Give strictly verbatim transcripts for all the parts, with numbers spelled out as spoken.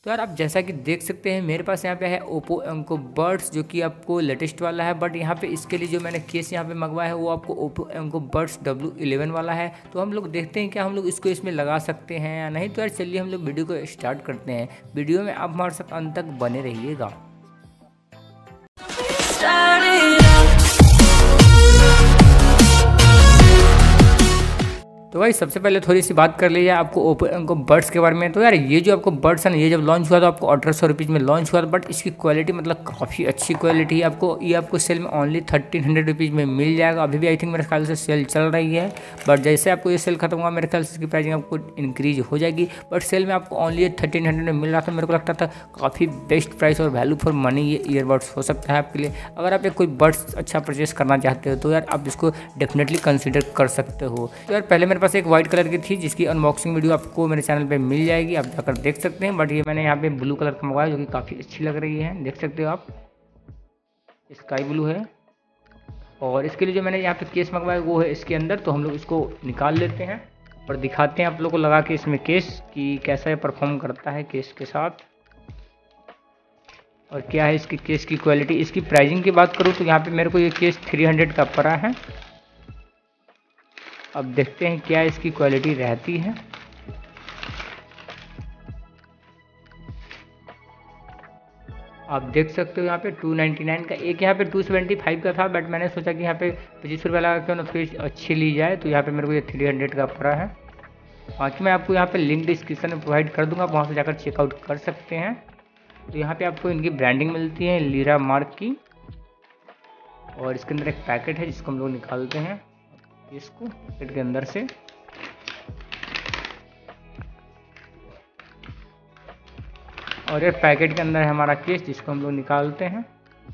तो यार आप जैसा कि देख सकते हैं मेरे पास यहाँ पे है ओप्पो एंको बड्स जो कि आपको लेटेस्ट वाला है, बट यहाँ पे इसके लिए जो मैंने केस यहाँ पे मंगवाया है वो आपको Oppo Enco Buds W eleven वाला है। तो हम लोग देखते हैं क्या हम लोग इसको इसमें लगा सकते हैं या नहीं। तो यार चलिए हम लोग वीडियो को स्टार्ट करते हैं। वीडियो में आप हमारे साथ अंत तक बने रहिएगा। तो भाई सबसे पहले थोड़ी सी बात कर लीजिए आपको ओप्पो एंको बड्स के बारे में। तो यार ये जो आपको बड्स है ना, ये जब लॉन्च हुआ तो आपको अठारह सौ रुपीज़ में लॉन्च हुआ था, बट इसकी क्वालिटी मतलब काफ़ी अच्छी क्वालिटी है। आपको ये आपको सेल में ओनली थर्टीन हंड्रेड रुपीज़ में मिल जाएगा। अभी भी आई थिंक मेरे ख्याल से सेल चल रही है, बट जैसे आपको ये सेल खत्म हुआ मेरे ख्याल से इसकी प्राइसिंग आपको इंक्रीज हो जाएगी। बट सेल में आपको ओनली थर्टीन हंड्रेड में मिल रहा था। मेरे को लगता था काफ़ी बेस्ट प्राइस और वैल्यू फॉर मनी ये ईयरबड्स हो सकता है आपके लिए। अगर आप एक कोई बड्स अच्छा परचेस करना चाहते हो तो यार आप इसको डेफिनेटली कंसिडर कर सकते हो। तो यार पहले मेरे पास एक व्हाइट कलर की थी जिसकी अनबॉक्सिंग वीडियो आपको मेरे चैनल पे मिल जाएगी, आप जाकर देख सकते हैं। बट ये मैंने यहाँ पे ब्लू कलर का मंगवाया जो कि काफ़ी अच्छी लग रही है, देख सकते हो आप, स्काई ब्लू है। और इसके लिए जो मैंने यहाँ पे केस मंगवाया वो है इसके अंदर। तो हम लोग इसको निकाल लेते हैं और दिखाते हैं आप लोग को लगा के इसमें केस कि कैसा ये परफॉर्म करता है केस के साथ, और क्या है इसकी केस की क्वालिटी। इसकी प्राइसिंग की बात करूँ तो यहाँ पे मेरे को ये केस थ्री हंड्रेड का पड़ा है। अब देखते हैं क्या इसकी क्वालिटी रहती है। आप देख सकते हो यहाँ पे टू नाइन्टी नाइन का, एक यहाँ पे टू सेवेंटी फाइव का था, बट मैंने सोचा कि यहाँ पे पच्चीस रुपये लगा क्यों ना थोड़ी अच्छी ली जाए। तो यहाँ पे मेरे को ये थ्री हंड्रेड का पड़ा है। बाकी मैं आपको यहाँ पे लिंक डिस्क्रिप्शन में प्रोवाइड कर दूंगा, आप वहाँ से जाकर चेकआउट कर सकते हैं। तो यहाँ पे आपको इनकी ब्रांडिंग मिलती है लीरा मार्क की, और इसके अंदर एक पैकेट है जिसको हम लोग निकालते हैं इसको पैकेट के अंदर से। और ये पैकेट के अंदर है हमारा केस जिसको हम लोग निकालते हैं।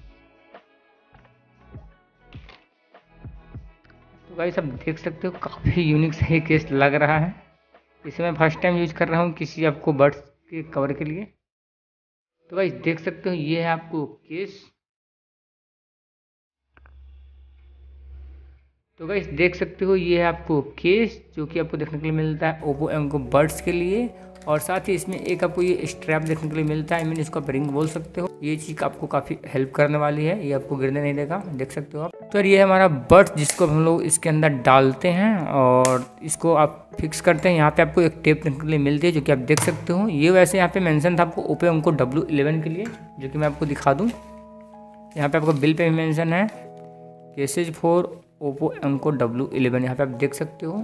तो भाई सब देख सकते हो काफ़ी यूनिक सा ये केस लग रहा है। इसे मैं फर्स्ट टाइम यूज कर रहा हूँ किसी आपको बड्स के कवर के लिए। तो भाई देख सकते हो ये है आपको केस। तो गाइस देख सकते हो ये है आपको केस जो कि आपको देखने के लिए मिलता है ओप्पो एंको बड्स के लिए, और साथ ही इसमें एक आपको ये स्ट्रैप देखने के लिए मिलता है। आई मीन इसको आप रिंग बोल सकते हो। ये चीज़ आपको काफ़ी हेल्प करने वाली है, ये आपको गिरने नहीं देगा, देख सकते हो आप। तो ये है हमारा बड्स जिसको हम लोग इसके अंदर डालते हैं और इसको आप फिक्स करते हैं। यहाँ पे आपको एक टेप देखने के लिए मिलती है जो कि आप देख सकते हो। ये वैसे यहाँ पे मेंशन था आपको ओप्पो एंको डब्ल्यू इलेवन के लिए, जो कि मैं आपको दिखा दूँ। यहाँ पे आपको बिल पे भी मेंशन है cases for Oppo Enco W eleven, यहाँ पे आप देख सकते हो।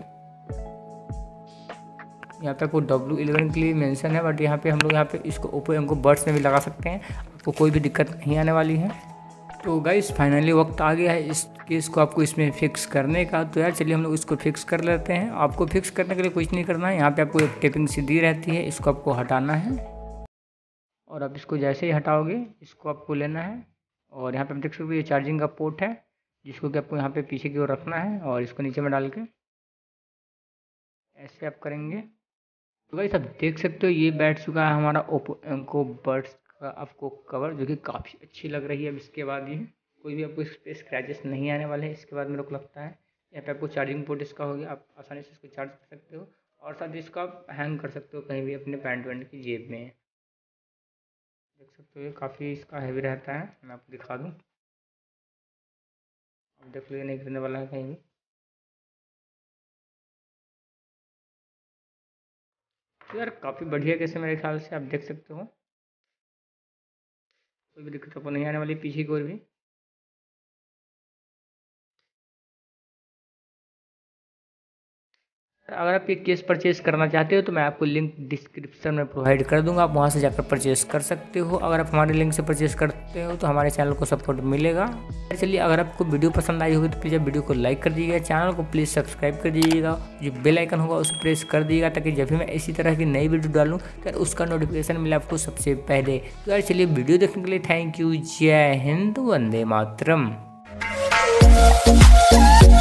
यहाँ पे आपको डब्ल्यू इलेवन के लिए मेंशन है, बट यहाँ पे हम लोग यहाँ पे इसको ओप्पो एंको बड्स में भी लगा सकते हैं, आपको कोई भी दिक्कत नहीं आने वाली है। तो गाइस फाइनली वक्त आ गया है इस केस को आपको इसमें फिक्स करने का। तो यार चलिए हम लोग इसको फिक्स कर लेते हैं। आपको फिक्स करने के लिए कुछ नहीं करना है, यहाँ पे आपको एक टेपिंग सीधी रहती है, इसको आपको हटाना है और आप इसको जैसे ही हटाओगे इसको आपको लेना है। और यहाँ पे आप देख सकते हो ये चार्जिंग का पोर्ट है जिसको कि आपको यहाँ पे पीछे की ओर रखना है, और इसको नीचे में डाल के ऐसे आप करेंगे। तो भाई सब देख सकते हो ये बैठ चुका है हमारा ओप्पो एंको बड्स का आपको कवर, जो कि काफ़ी अच्छी लग रही है। अब इसके बाद ये कोई भी आपको इस पर स्क्रैचेस नहीं आने वाले हैं। इसके बाद मेरे को लगता है यहाँ पे आपको चार्जिंग पोर्ट इसका हो गया, आप आसानी से इसको चार्ज कर सकते हो, और साथ ही इसको आप हैंग कर सकते हो कहीं भी अपने पैंट वैंट की जेब में। देख सकते हो ये काफ़ी इसका हैवी रहता है, मैं आपको दिखा दूँ। अब देख लो ये नहीं गिरने वाला है कहीं भी। तो यार काफ़ी बढ़िया कैसे मेरे ख्याल से आप देख सकते हो, कोई भी दिक्कत आपको नहीं आने वाली पीछे की ओर भी। अगर आप ये केस परचेस करना चाहते हो तो मैं आपको लिंक डिस्क्रिप्शन में प्रोवाइड कर दूंगा, आप वहां से जाकर परचेस कर सकते हो। अगर आप हमारे लिंक से परचेस करते हो तो हमारे चैनल को सपोर्ट मिलेगा। चलिए अगर आपको वीडियो पसंद आई होगी तो प्लीज़ आप वीडियो को लाइक कर दीजिएगा, चैनल को प्लीज़ सब्सक्राइब कर दीजिएगा, जो बेल आइकन होगा उसे प्रेस कर दीजिएगा ताकि जब भी मैं इसी तरह की नई वीडियो डालूँ तो यार उसका नोटिफिकेशन मिले आपको सबसे पहले। तो यार चलिए वीडियो देखने के लिए थैंक यू, जय हिंद, वंदे मातरम।